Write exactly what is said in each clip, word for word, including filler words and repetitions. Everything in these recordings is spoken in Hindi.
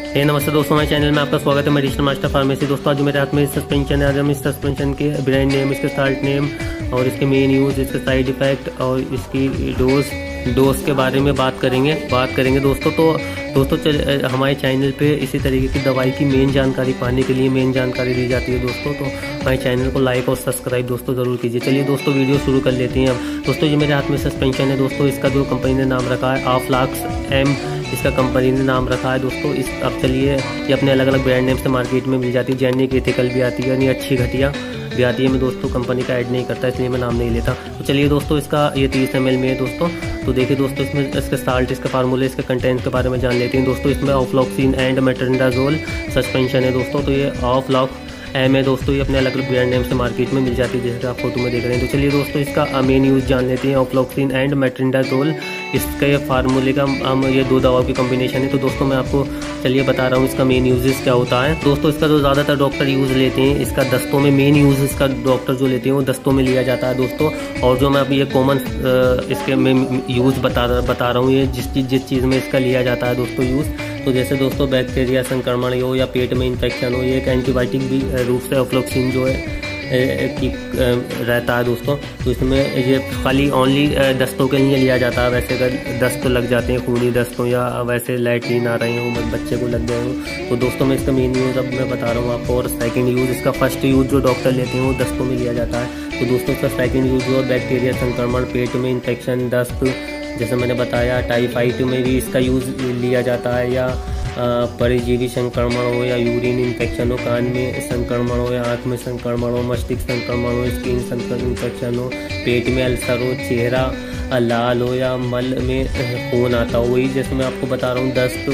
हे नमस्ते दोस्तों, हमारे चैनल में आपका स्वागत है। Medicine master pharmacy. दोस्तों आज मेरे हाथ में सस्पेंशन है। आज हम इस सस्पेंशन के ब्रांड नेम, इसके साल्ट नेम और इसके मेन यूज़, इसके साइड इफ़ेक्ट और इसकी डोज डोज के बारे में बात करेंगे बात करेंगे दोस्तों। तो दोस्तों चल हमारे चैनल पे इसी तरीके की दवाई की मेन जानकारी पाने के लिए मेन जानकारी दी जाती है दोस्तों। तो हमारे चैनल को लाइक और सब्सक्राइब दोस्तों ज़रूर कीजिए। चलिए दोस्तों वीडियो शुरू कर लेते हैं अब। दोस्तों ये मेरे हाथ में सस्पेंशन है दोस्तों। इसका जो कंपनी ने नाम रखा है आफ्लाक्स एम, इसका कंपनी ने नाम रखा है दोस्तों। इस अब चलिए ये अपने अलग अलग ब्रांड नेम से मार्केट में मिल जाती है। जेनिक एथिकल भी आती है, यानी अच्छी घटिया भी आती है। मैं दोस्तों कंपनी का ऐड नहीं करता, इसलिए मैं नाम नहीं लेता। तो चलिए दोस्तों इसका ये तीस एम एल में है दोस्तों। तो देखिए दोस्तों इसमें इसके साल्ट, इसके फार्मूले, इसके कंटेंट के बारे में जान लेते हैं दोस्तों। इसमें ऑफ्लॉक्सिन एंड मेट्रोनिडाजोल सस्पेंशन है दोस्तों। तो ये ऑफ्लॉक एम है दोस्तों। ये अपने अलग अलग ब्रांड नेम से मार्केट में मिल जाती है, जैसे आप फोटो में देख रहे हैं। तो चलिए दोस्तों इसका मेन यूज़ जान लेते हैं। ऑफ्लॉक्सिन एंड मेट्रोनिडाजोल, इसके फार्मूले का हम ये दो दवाओं की कॉम्बिनेशन है। तो दोस्तों मैं आपको चलिए बता रहा हूँ इसका मेन यूजेस क्या होता है दोस्तों। इसका जो ज़्यादातर डॉक्टर यूज़ लेते हैं, इसका दस्तों में मेन यूज़ इसका डॉक्टर जो लेते हैं वो दस्तों में लिया जाता है दोस्तों। और जो मैं अभी ये कॉमन इसके में यूज़ बता बता रहा हूँ, ये जिस चीज़ जिस चीज़ में इसका लिया जाता है दोस्तों यूज़, तो जैसे दोस्तों बैक्टीरिया संक्रमण हो या पेट में इन्फेक्शन हो, ये एक एंटीबायोटिक भी रूप से ऑफ्लॉक्सिन जो है की रहता है दोस्तों। तो इसमें ये खाली ओनली दस्तों के लिए लिया जाता है। वैसे अगर दस्त लग जाते हैं, खूनी दस्त हो या वैसे लैट्रिन आ रहे हों, बच्चे को लग गए हों, तो दोस्तों मैं इसका मेन यूज़ अब मैं बता रहा हूँ आपको। और सेकंड यूज़, इसका फर्स्ट यूज़ जो डॉक्टर लेते हैं वो दस्तों में लिया जाता है। तो दोस्तों इसका सेकंड यूज़ जो बैक्टीरिया संक्रमण, पेट में इन्फेक्शन, दस्त, जैसे मैंने बताया टाइफाइड में भी इसका यूज़ लिया जाता है, या परिजीवी संक्रमण हो या यूरिन इन्फेक्शन हो, कान में संक्रमण हो या आँख में संक्रमण हो, मस्तिष्क संक्रमण हो, स्किन संक्रमण इन्फेक्शन हो, पेट में अल्सर हो, चेहरा लाल हो या मल में खून आता हो। वही जैसे मैं आपको बता रहा हूँ,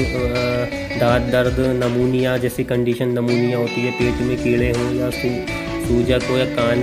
दस्त, दांत दर्द, नमूनिया जैसी कंडीशन नमूनिया होती है, पेट में कीड़े हों या सू, सूजक हो या कान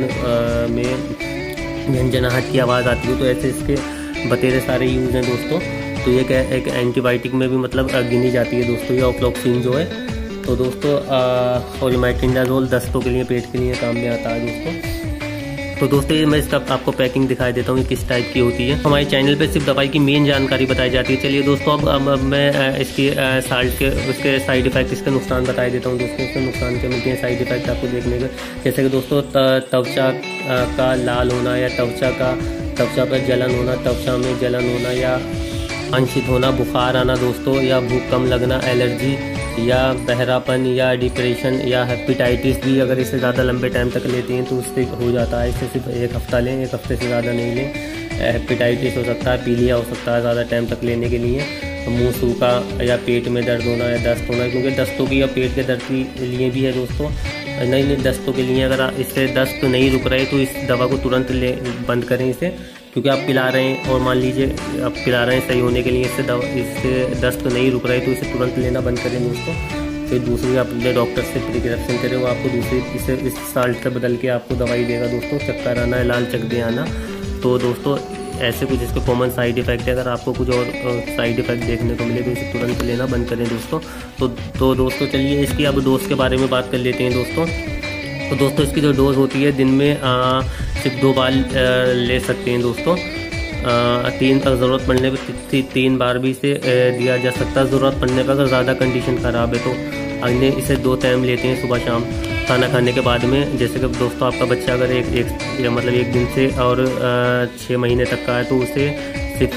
में झंझनाहट की आवाज़ आती हो, तो ऐसे इसके बतेरे सारे यूज़ हैं दोस्तों। तो ये क्या एक एंटीबायोटिक में भी मतलब गिनी जाती है दोस्तों, ये ऑफ्लॉक्सिन जो है। तो दोस्तों और मेट्रोनिडाजोल दस्तों के लिए, पेट के लिए काम में आता है दोस्तों। तो दोस्तों ये मैं इसका आपको पैकिंग दिखाई देता हूँ किस टाइप की होती है। हमारे चैनल पे सिर्फ दवाई की मेन जानकारी बताई जाती है। चलिए दोस्तों अब, अब, अब मैं इसकी साल्ट के उसके साइड इफेक्ट, इसके नुकसान बताई देता हूँ दोस्तों। इसके नुकसान के मिलते हैं साइड इफेक्ट आपको देखने को, जैसे कि दोस्तों त्वचा का लाल होना या त्वचा का त्वचा पर जलन होना, त्वचा में जलन होना या अनशित होना, बुखार आना दोस्तों, या भूख कम लगना, एलर्जी या बहरापन या डिप्रेशन या हेपेटाइटिस भी अगर इससे ज़्यादा लंबे टाइम तक लेते हैं तो उससे हो जाता है। इससे सिर्फ एक हफ्ता लें, एक हफ्ते से ज़्यादा नहीं लें। हेपेटाइटिस हो सकता है, पीलिया हो सकता है ज़्यादा टाइम तक लेने के लिए, मुंह सूखा या पेट में दर्द होना या दस्त होना, क्योंकि दस्तों की या पेट के दर्द के लिए भी है दोस्तों। नहीं नहीं दस्तों के लिए अगर इससे दस्त नहीं रुक रहे तो इस दवा को तुरंत ले बंद करें इसे, क्योंकि आप पिला रहे हैं और मान लीजिए आप पिला रहे हैं सही होने के लिए, इससे दवा इससे दस्त नहीं रुक रहे तो इसे तुरंत लेना बंद करें दोस्तों। फिर दूसरी आप अपने डॉक्टर से प्रिस्क्रिप्शन करें, वो आपको दूसरी इसे इस साल्ट से बदल के आपको दवाई देगा दोस्तों। चक्कर आना, लाल चकदे आना, तो दोस्तों ऐसे कुछ इसके कॉमन साइड इफेक्ट है। अगर आपको कुछ और साइड इफेक्ट देखने को मिले तो इसे तुरंत लेना बंद करें दोस्तों। तो तो दोस्तों चलिए इसकी अब डोज के बारे में बात कर लेते हैं दोस्तों। तो दोस्तों इसकी जो डोज होती है दिन में आ, सिर्फ दो बार ले सकते हैं दोस्तों। आ, तीन अगर ज़रूरत पड़ने पर तीन बार भी इसे दिया जा सकता है। ज़रूरत पड़ने पर अगर ज़्यादा कंडीशन ख़राब है तो अन्य इसे दो टाइम लेते हैं, सुबह शाम खाना खाने के बाद में। जैसे कि दोस्तों आपका बच्चा अगर एक एक या मतलब एक दिन से और छः महीने तक का है तो उसे सिर्फ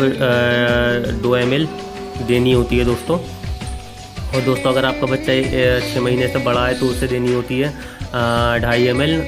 दो एम एल देनी होती है दोस्तों। और दोस्तों अगर आपका बच्चा छः महीने से बड़ा है तो उसे देनी होती है ढाई एम एल,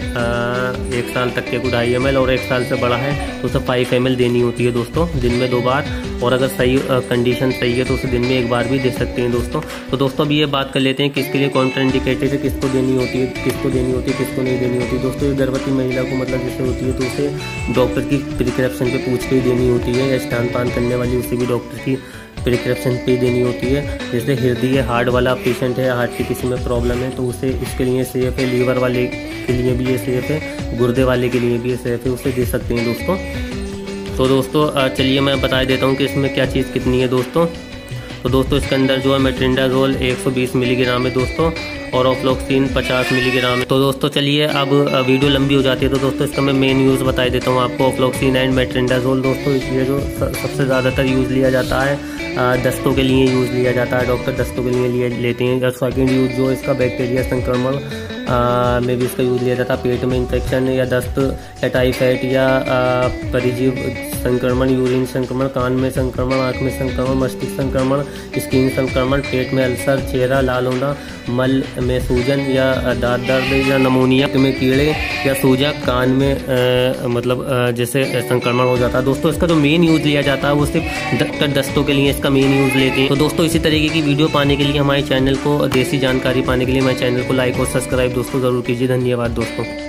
एक साल तक के को ढाई एम एल, और एक साल से बड़ा है तो उसे फाइव एम एल देनी होती है दोस्तों, दिन में दो बार। और अगर सही कंडीशन सही है तो उसे दिन में एक बार भी दे सकते हैं दोस्तों। तो दोस्तों अब ये बात कर लेते हैं किसके लिए कॉन्ट्राइंडिकेटेड है, किसको देनी होती है, किसको देनी होती है, किसको नहीं देनी होती। दोस्तों ये गर्भवती महिला को मतलब जैसे होती है तो उसे डॉक्टर की प्रिस्क्रिप्शन पे पूछ के ही देनी होती है, या स्तनपान करने वाली उसे भी डॉक्टर की प्रिस्क्रिप्शन पे देनी होती है। जैसे हृदय हार्ट वाला पेशेंट है, हार्ट की किसी में प्रॉब्लम है तो उसे इसके लिए सेफ है। लीवर वाले के लिए भी ये सेफ है, गुर्दे वाले के लिए भी ये सेफ है, उसे दे सकते हैं दोस्तों। तो दोस्तों चलिए मैं बता देता हूँ कि इसमें क्या चीज़ कितनी है दोस्तों। तो दोस्तों इसके अंदर जो है मेट्रोनिडाजोल एक सौ बीस मिलीग्राम है दोस्तों, और ऑफ्लॉक्सिन पचास मिलीग्राम। तो दोस्तों चलिए, अब वीडियो लंबी हो जाती है तो दोस्तों इसका मैं मेन यूज़ बता देता हूँ आपको। ऑफ्लॉक्सिन एंड मेट्रोनिडाज़ोल दोस्तों ये जो सबसे ज़्यादातर यूज़ लिया जाता है, दस्तों के लिए यूज़ लिया जाता है, डॉक्टर दस्तों के लिए लिए लेते हैं। सेकेंड यूज़ जो इसका बैक्टीरिया संक्रमण में भी इसका यूज़ लिया जाता है। पेट में इन्फेक्शन या दस्त या टाइफाइड या परिजीव संक्रमण, यूरिन संक्रमण, कान में संक्रमण, आँख में संक्रमण, मस्तिष्क संक्रमण, स्किन संक्रमण, पेट में अल्सर, चेहरा लाल होना, मल में सूजन या दांत दर्द या नमोनिया में कीड़े या सूजा, कान में आ, मतलब आ, जैसे संक्रमण हो जाता है। दोस्तों इसका जो मेन यूज़ लिया जाता है वो सिर्फ डॉक्टर दस्तों के लिए इसका मेन यूज़ लेते हैं। तो दोस्तों इसी तरीके की वीडियो पाने के लिए, हमारे चैनल को देसी जानकारी पाने के लिए हमारे चैनल को लाइक और सब्सक्राइब दोस्तों ज़रूर कीजिए। धन्यवाद दोस्तों।